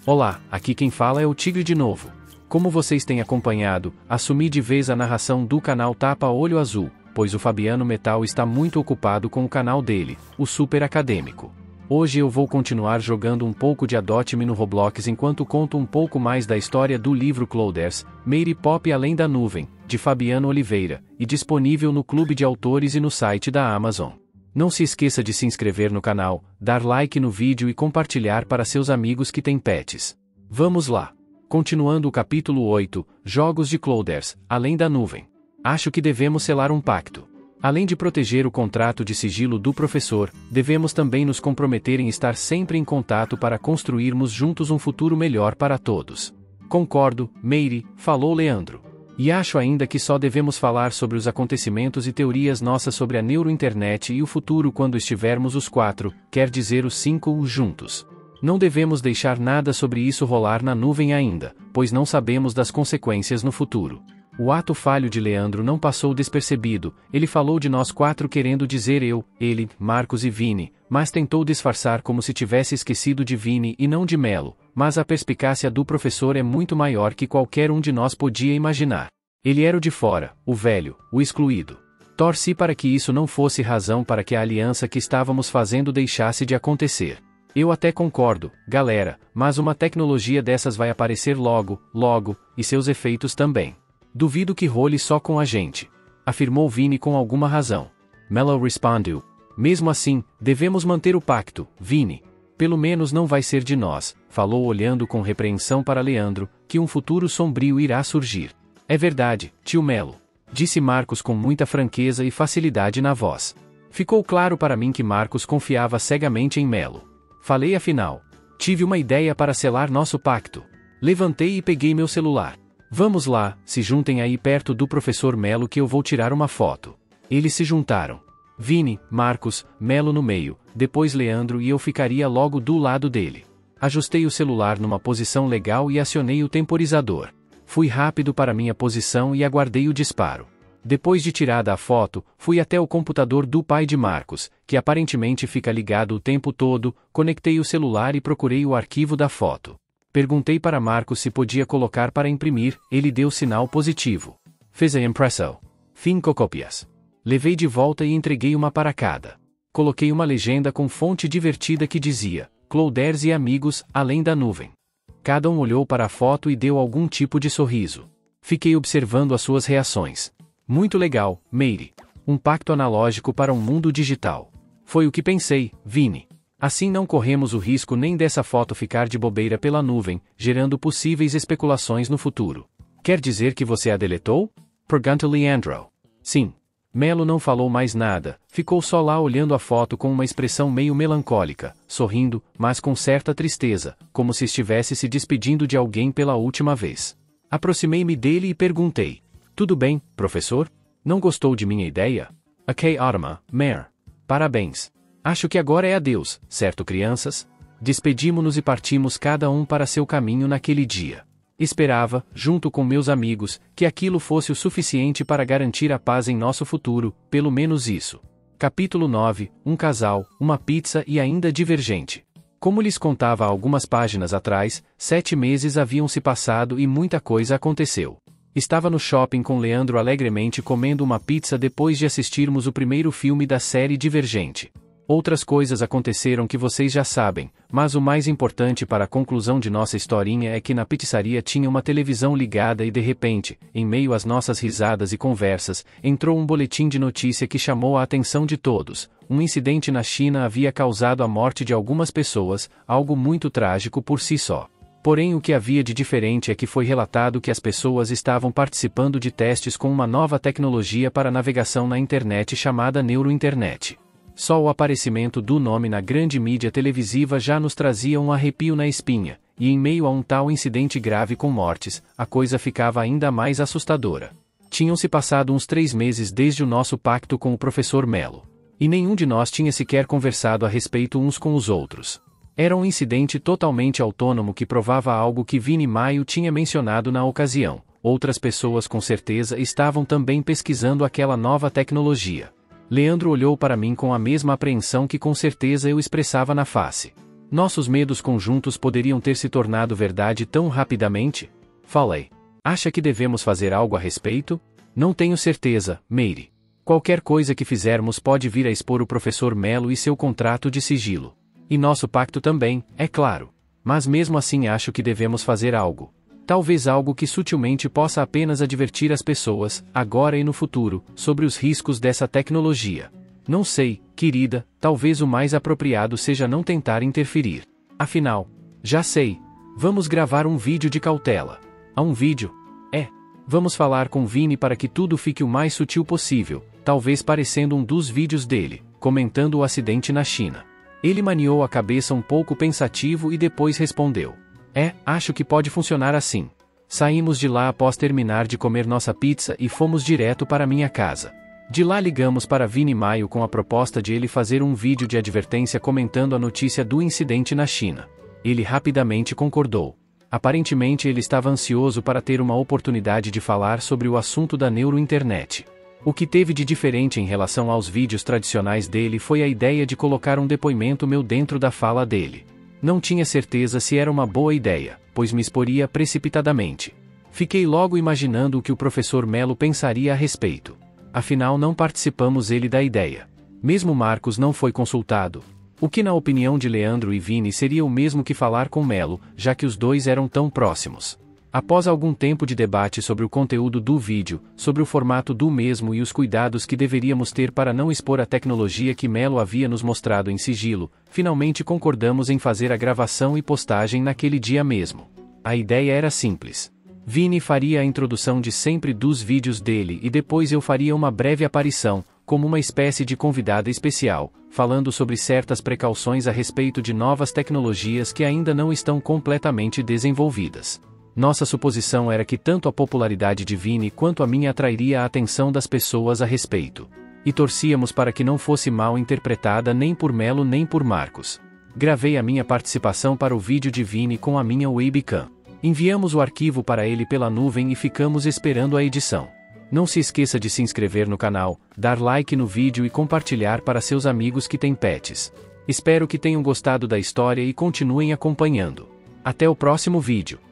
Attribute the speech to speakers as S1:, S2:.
S1: Olá, aqui quem fala é o Tigre de novo. Como vocês têm acompanhado, assumi de vez a narração do canal Tapa Olho Azul, pois o Fabiano Metal está muito ocupado com o canal dele, o Super Acadêmico. Hoje eu vou continuar jogando um pouco de Adote Me no Roblox enquanto conto um pouco mais da história do livro Clouders, Mary Pop Além da Nuvem, de Fabiano Oliveira, e disponível no Clube de Autores e no site da Amazon. Não se esqueça de se inscrever no canal, dar like no vídeo e compartilhar para seus amigos que têm pets. Vamos lá! Continuando o capítulo 8, Jogos de Clouders, Além da Nuvem. Acho que devemos selar um pacto. Além de proteger o contrato de sigilo do professor, devemos também nos comprometer em estar sempre em contato para construirmos juntos um futuro melhor para todos. Concordo, Mary, falou Leandro. E acho ainda que só devemos falar sobre os acontecimentos e teorias nossas sobre a neurointernet e o futuro quando estivermos os 4, quer dizer os 5, juntos. Não devemos deixar nada sobre isso rolar na nuvem ainda, pois não sabemos das consequências no futuro. O ato falho de Leandro não passou despercebido, ele falou de nós 4 querendo dizer eu, ele, Marcos e Vini, mas tentou disfarçar como se tivesse esquecido de Vini e não de Melo, mas a perspicácia do professor é muito maior que qualquer um de nós podia imaginar. Ele era o de fora, o velho, o excluído. Torci para que isso não fosse razão para que a aliança que estávamos fazendo deixasse de acontecer. Eu até concordo, galera, mas uma tecnologia dessas vai aparecer logo, e seus efeitos também. Duvido que role só com a gente, afirmou Vini com alguma razão. Melo respondeu. Mesmo assim, devemos manter o pacto, Vini. Pelo menos não vai ser de nós, falou olhando com repreensão para Leandro, que um futuro sombrio irá surgir. É verdade, tio Melo, disse Marcos com muita franqueza e facilidade na voz. Ficou claro para mim que Marcos confiava cegamente em Melo. Falei afinal. Tive uma ideia para selar nosso pacto. Levantei e peguei meu celular. Vamos lá, se juntem aí perto do professor Melo que eu vou tirar uma foto. Eles se juntaram. Vini, Marcos, Melo no meio, depois Leandro e eu ficaria logo do lado dele. Ajustei o celular numa posição legal e acionei o temporizador. Fui rápido para minha posição e aguardei o disparo. Depois de tirada a foto, fui até o computador do pai de Marcos, que aparentemente fica ligado o tempo todo, conectei o celular e procurei o arquivo da foto. Perguntei para Marcos se podia colocar para imprimir, ele deu sinal positivo. Fez a impressão. 5 cópias. Levei de volta e entreguei uma para cada. Coloquei uma legenda com fonte divertida que dizia, Clouders e amigos, além da nuvem. Cada um olhou para a foto e deu algum tipo de sorriso. Fiquei observando as suas reações. Muito legal, Mary. Um pacto analógico para um mundo digital. Foi o que pensei, Vini. Assim não corremos o risco nem dessa foto ficar de bobeira pela nuvem, gerando possíveis especulações no futuro. Quer dizer que você a deletou? Perguntou Leandro. Sim. Melo não falou mais nada, ficou só lá olhando a foto com uma expressão meio melancólica, sorrindo, mas com certa tristeza, como se estivesse se despedindo de alguém pela última vez. Aproximei-me dele e perguntei. Tudo bem, professor? Não gostou de minha ideia? Ok, Arma, Mare. Parabéns. Acho que agora é adeus, certo, crianças? Despedimo-nos e partimos cada um para seu caminho naquele dia. Esperava, junto com meus amigos, que aquilo fosse o suficiente para garantir a paz em nosso futuro, pelo menos isso. Capítulo 9, um casal, uma pizza e ainda divergente. Como lhes contava há algumas páginas atrás, 7 meses haviam se passado e muita coisa aconteceu. Estava no shopping com Leandro alegremente comendo uma pizza depois de assistirmos o primeiro filme da série Divergente. Outras coisas aconteceram que vocês já sabem, mas o mais importante para a conclusão de nossa historinha é que na pizzaria tinha uma televisão ligada e de repente, em meio às nossas risadas e conversas, entrou um boletim de notícia que chamou a atenção de todos. Um incidente na China havia causado a morte de algumas pessoas, algo muito trágico por si só. Porém o que havia de diferente é que foi relatado que as pessoas estavam participando de testes com uma nova tecnologia para navegação na internet chamada neurointernet. Só o aparecimento do nome na grande mídia televisiva já nos trazia um arrepio na espinha, e em meio a um tal incidente grave com mortes, a coisa ficava ainda mais assustadora. Tinham-se passado uns 3 meses desde o nosso pacto com o professor Melo. E nenhum de nós tinha sequer conversado a respeito uns com os outros. Era um incidente totalmente autônomo que provava algo que Vini Maio tinha mencionado na ocasião. Outras pessoas com certeza estavam também pesquisando aquela nova tecnologia. Leandro olhou para mim com a mesma apreensão que com certeza eu expressava na face. Nossos medos conjuntos poderiam ter se tornado verdade tão rapidamente? Falei. Acha que devemos fazer algo a respeito? Não tenho certeza, Mary. Qualquer coisa que fizermos pode vir a expor o professor Mello e seu contrato de sigilo. E nosso pacto também, é claro. Mas mesmo assim acho que devemos fazer algo. Talvez algo que sutilmente possa apenas advertir as pessoas, agora e no futuro, sobre os riscos dessa tecnologia. Não sei, querida, talvez o mais apropriado seja não tentar interferir. Afinal, já sei. Vamos gravar um vídeo de cautela. Um vídeo? Vamos falar com Vini para que tudo fique o mais sutil possível, talvez parecendo um dos vídeos dele, comentando o acidente na China. Ele maniou a cabeça um pouco pensativo e depois respondeu. Acho que pode funcionar assim. Saímos de lá após terminar de comer nossa pizza e fomos direto para minha casa. De lá ligamos para Vini Maio com a proposta de ele fazer um vídeo de advertência comentando a notícia do incidente na China. Ele rapidamente concordou. Aparentemente ele estava ansioso para ter uma oportunidade de falar sobre o assunto da neurointernet. O que teve de diferente em relação aos vídeos tradicionais dele foi a ideia de colocar um depoimento meu dentro da fala dele. Não tinha certeza se era uma boa ideia, pois me exporia precipitadamente. Fiquei logo imaginando o que o professor Mello pensaria a respeito. Afinal não participamos ele da ideia. Mesmo Marcos não foi consultado. O que na opinião de Leandro e Vini seria o mesmo que falar com Mello, já que os dois eram tão próximos. Após algum tempo de debate sobre o conteúdo do vídeo, sobre o formato do mesmo e os cuidados que deveríamos ter para não expor a tecnologia que Mello havia nos mostrado em sigilo, finalmente concordamos em fazer a gravação e postagem naquele dia mesmo. A ideia era simples. Vini faria a introdução de sempre dos vídeos dele e depois eu faria uma breve aparição, como uma espécie de convidada especial, falando sobre certas precauções a respeito de novas tecnologias que ainda não estão completamente desenvolvidas. Nossa suposição era que tanto a popularidade de Vini quanto a minha atrairia a atenção das pessoas a respeito. E torcíamos para que não fosse mal interpretada nem por Mello nem por Marcos. Gravei a minha participação para o vídeo de Vini com a minha webcam. Enviamos o arquivo para ele pela nuvem e ficamos esperando a edição. Não se esqueça de se inscrever no canal, dar like no vídeo e compartilhar para seus amigos que têm pets. Espero que tenham gostado da história e continuem acompanhando. Até o próximo vídeo.